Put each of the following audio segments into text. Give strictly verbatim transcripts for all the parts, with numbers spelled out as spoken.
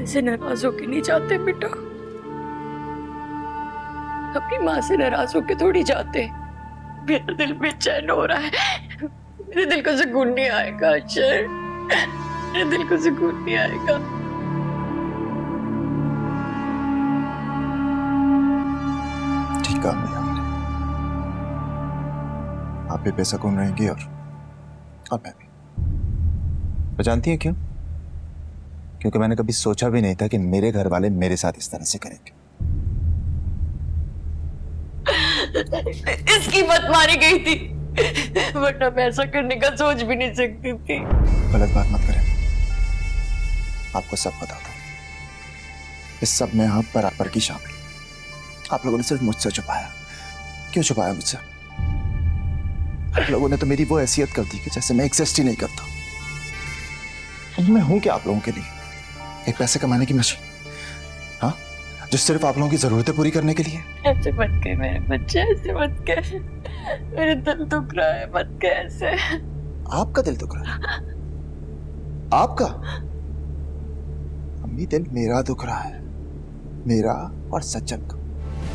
ऐसे नाराज होके नहीं जाते बेटा, अपनी माँ से नाराज होके थोड़ी जाते। मेरा दिल बेचैन हो रहा है, मेरे दिल को सुकून नहीं आएगा अक्षर, मेरे दिल को सुकून नहीं आएगा। ठीक काम नहीं आपने, आप भी बेसकून रहेंगी और और मैं भी। तो जानती हैं क्यों? क्योंकि मैंने कभी सोचा भी नहीं था कि मेरे घर वाले मेरे साथ इस तरह से करेंगे। इसकी मत मारी गई थी, वरना मैं ऐसा करने का सोच भी नहीं सकती थी। गलत बात मत करें, आपको सब पता था। इस सब में आप बराबर की शामिल। आप लोगों ने सिर्फ मुझसे छुपाया। क्यों छुपाया मुझसे? आप लोगों ने तो मेरी वो हैसियत कर दी कि जैसे मैं एग्जिस्ट ही नहीं करता। मैं हूं क्या आप लोगों के लिए? एक पैसे कमाने की मशीन, हाँ, जो सिर्फ आप लोगों की जरूरतें पूरी करने के लिए। ऐसे मत कह मेरे बच्चे, ऐसे मत कह, मेरे दिल दुख रहा है, मत कह ऐसे। आपका दिल दुख रहा है? आपका? अम्मी, दिल मेरा दुख रहा है, मेरा और सज्जन का।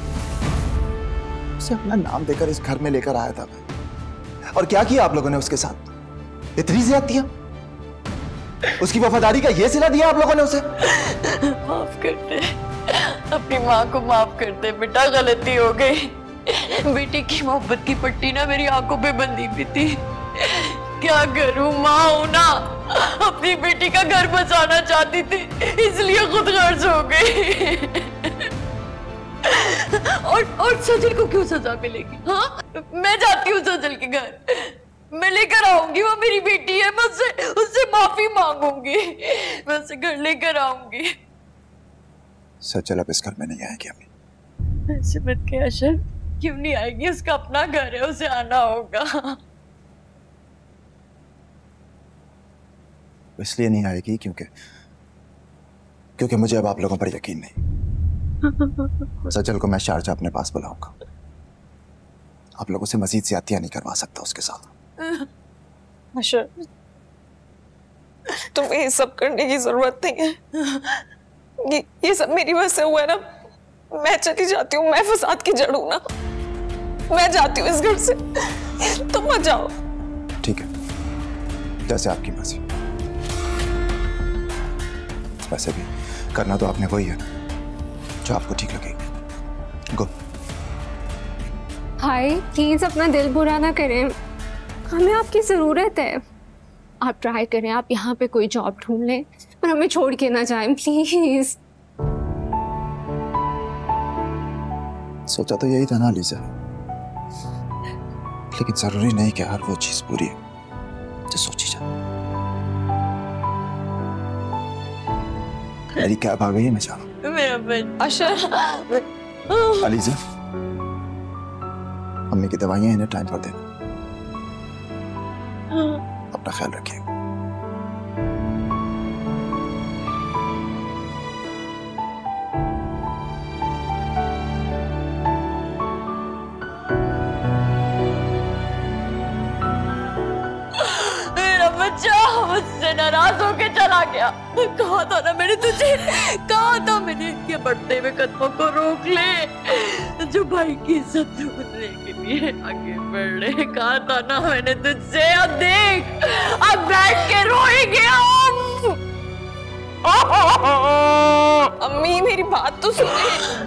उसे अपना नाम देकर इस घर में लेकर आया था मैं, और क्या किया आप लोगों ने उसके साथ? इतनी ज्यादतियां? उसकी वफादारी का ये सिला दिया आप लोगों ने उसे? माफ कर दे, अपनी माँ को माफ कर दे बेटा, गलती हो गई। बेटी की मोहब्बत की पट्टी ना मेरी आंखों पे बंधी हुई थी। क्या करूं, माँ हूं ना, अपनी बेटी का घर बचाना चाहती थी, इसलिए खुद गर्ज हो गई। और और सजल को क्यों सजा मिलेगी? हाँ, मैं जाती हूँ सजल के घर, मैं लेकर आऊंगी, वो मेरी बेटी है, मैं उससे उससे माफी मांगूंगी, मैं उसे घर लेकर आऊंगी। सजल अब इस घर में नहीं आएगी अम्मी। ऐसे मत कह अशर, क्यों नहीं आएगी? उसका अपना घर है, उसे आना होगा। इसलिए नहीं आएगी क्योंकि क्योंकि मुझे अब आप लोगों पर यकीन नहीं। सजल को मैं शारजा अपने पास बुलाऊंगा। आप लोगों से मजीद ज्यादतियां नहीं करवा सकता उसके साथ। अशर, तुम्हें ये सब करने की जरूरत नहीं है। ये ये सब मेरी वजह से हुआ है ना। मैं चली जाती हूँ, मैं फसाद की जड़ हूं ना। मैं जाती हूँ इस घर से, तुम मत जाओ। ठीक है, जैसे आपकी मर्जी। वैसे भी करना तो आपने वही है ना जो आपको ठीक लगेगा। गो। हाय, प्लीज अपना दिल बुरा ना करें, हमें आपकी जरूरत है। आप ट्राई करें, आप यहाँ पे कोई जॉब ढूंढ लें, पर हमें छोड़ के ना जाएं प्लीज। सोचा तो यही था ना लीजा, लेकिन जरूरी नहीं कि हर वो चीज पूरी है जो सोची जाए। मेरी कैब आ गई है, मैं जा रहा हूं। मेरा बच्चा अशर, अलीजा, अम्मी की दवाइयां इन्हें टाइम पर देना। अपना ख्याल रखिए। मेरा बच्चा मुझसे नाराज होके चला गया। कहा था ना मैंने तुझे, कहा था मैंने कि बढ़ते हुए कदमों को रोक ले, जो भाई की इज्जत ढूंढने के लिए आगे बढ़ रहे। कहा था ना मैंने तुझसे। अब देख, अब बैठ के रोएंगे हम। अम्मी मेरी बात तो सुने।